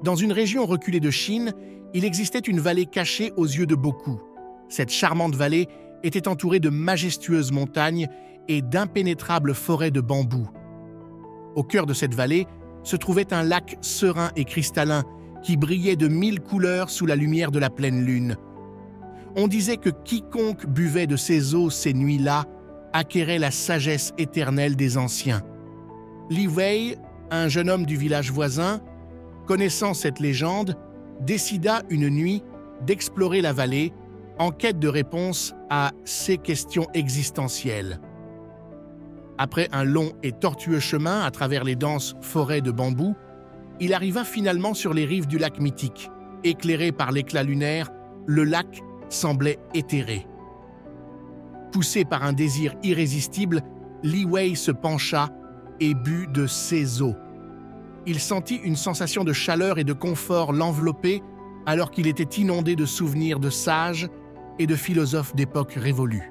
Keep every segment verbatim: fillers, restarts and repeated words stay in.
Dans une région reculée de Chine, il existait une vallée cachée aux yeux de beaucoup. Cette charmante vallée était entourée de majestueuses montagnes et d'impénétrables forêts de bambous. Au cœur de cette vallée se trouvait un lac serein et cristallin qui brillait de mille couleurs sous la lumière de la pleine lune. On disait que quiconque buvait de ces eaux ces nuits-là acquérait la sagesse éternelle des anciens. Li Wei, un jeune homme du village voisin, connaissant cette légende, décida une nuit d'explorer la vallée en quête de réponses à ces questions existentielles. Après un long et tortueux chemin à travers les denses forêts de bambous, il arriva finalement sur les rives du lac mythique. Éclairé par l'éclat lunaire, le lac semblait éthéré. Poussé par un désir irrésistible, Li Wei se pencha et but de ces eaux. Il sentit une sensation de chaleur et de confort l'envelopper alors qu'il était inondé de souvenirs de sages et de philosophes d'époques révolues.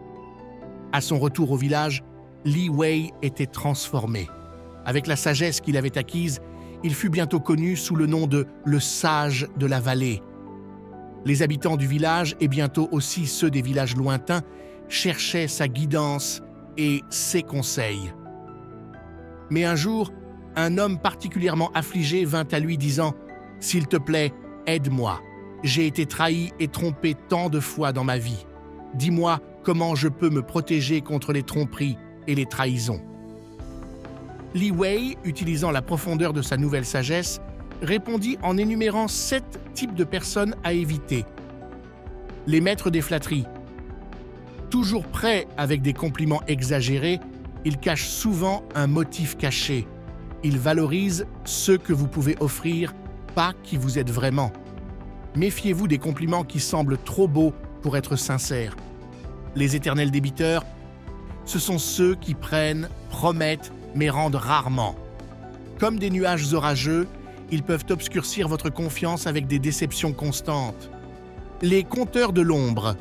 À son retour au village, Li Wei était transformé. Avec la sagesse qu'il avait acquise, il fut bientôt connu sous le nom de « le sage de la vallée ». Les habitants du village, et bientôt aussi ceux des villages lointains, cherchaient sa guidance et ses conseils. Mais un jour, un homme particulièrement affligé vint à lui disant « S'il te plaît, aide-moi. J'ai été trahi et trompé tant de fois dans ma vie. Dis-moi comment je peux me protéger contre les tromperies et les trahisons. » Li Wei, utilisant la profondeur de sa nouvelle sagesse, répondit en énumérant sept types de personnes à éviter. Les maîtres des flatteries. Toujours prêts avec des compliments exagérés, ils cachent souvent un motif caché. Ils valorisent ce que vous pouvez offrir, pas qui vous êtes vraiment. Méfiez-vous des compliments qui semblent trop beaux pour être sincères. Les éternels débiteurs, ce sont ceux qui prennent, promettent, mais rendent rarement. Comme des nuages orageux, ils peuvent obscurcir votre confiance avec des déceptions constantes. Les conteurs de l'ombre,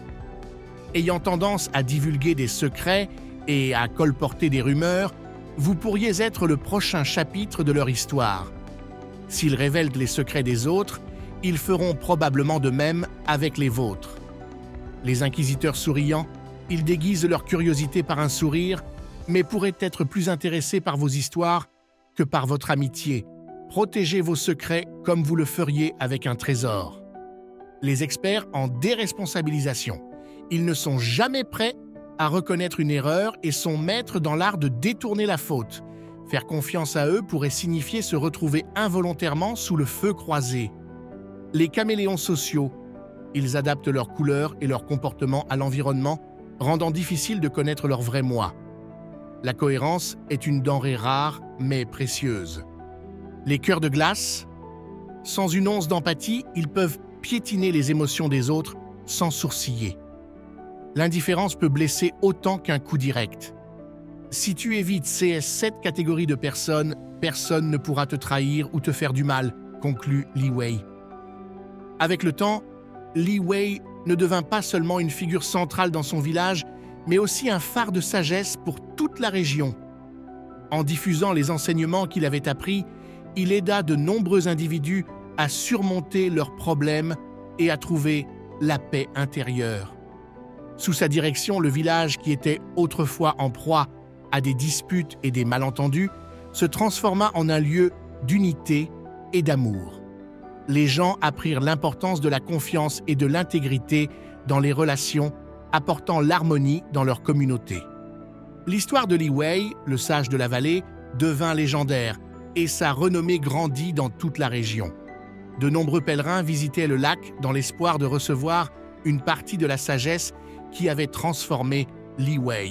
ayant tendance à divulguer des secrets et à colporter des rumeurs, vous pourriez être le prochain chapitre de leur histoire. S'ils révèlent les secrets des autres, ils feront probablement de même avec les vôtres. Les inquisiteurs souriants, ils déguisent leur curiosité par un sourire, mais pourraient être plus intéressés par vos histoires que par votre amitié. Protégez vos secrets comme vous le feriez avec un trésor. Les experts en déresponsabilisation, ils ne sont jamais prêts à reconnaître une erreur et sont maîtres dans l'art de détourner la faute. Faire confiance à eux pourrait signifier se retrouver involontairement sous le feu croisé. Les caméléons sociaux, ils adaptent leurs couleurs et leur comportement à l'environnement, rendant difficile de connaître leur vrai moi. La cohérence est une denrée rare mais précieuse. Les cœurs de glace, sans une once d'empathie, ils peuvent piétiner les émotions des autres sans sourciller. L'indifférence peut blesser autant qu'un coup direct. Si tu évites ces sept catégories de personnes, personne ne pourra te trahir ou te faire du mal, conclut Li Wei. Avec le temps, Li Wei ne devint pas seulement une figure centrale dans son village, mais aussi un phare de sagesse pour toute la région. En diffusant les enseignements qu'il avait appris, il aida de nombreux individus à surmonter leurs problèmes et à trouver la paix intérieure. Sous sa direction, le village, qui était autrefois en proie à des disputes et des malentendus, se transforma en un lieu d'unité et d'amour. Les gens apprirent l'importance de la confiance et de l'intégrité dans les relations, apportant l'harmonie dans leur communauté. L'histoire de Li Wei, le sage de la vallée, devint légendaire et sa renommée grandit dans toute la région. De nombreux pèlerins visitaient le lac dans l'espoir de recevoir une partie de la sagesse qui avait transformé Li Wei.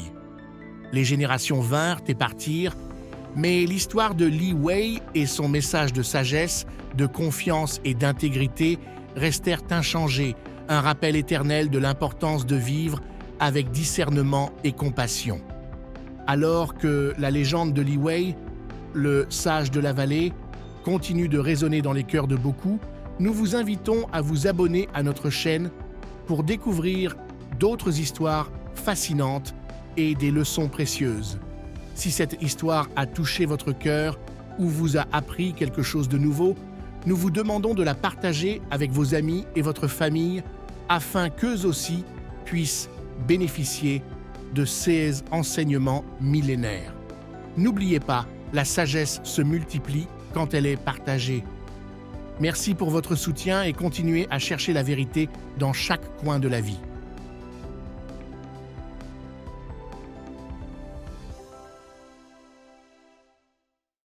Les générations vinrent et partirent, mais l'histoire de Li Wei et son message de sagesse, de confiance et d'intégrité restèrent inchangés, un rappel éternel de l'importance de vivre avec discernement et compassion. Alors que la légende de Li Wei, le sage de la vallée, continue de résonner dans les cœurs de beaucoup, nous vous invitons à vous abonner à notre chaîne pour découvrir d'autres histoires fascinantes et des leçons précieuses. Si cette histoire a touché votre cœur ou vous a appris quelque chose de nouveau, nous vous demandons de la partager avec vos amis et votre famille afin qu'eux aussi puissent bénéficier de ces enseignements millénaires. N'oubliez pas, la sagesse se multiplie quand elle est partagée. Merci pour votre soutien et continuez à chercher la vérité dans chaque coin de la vie.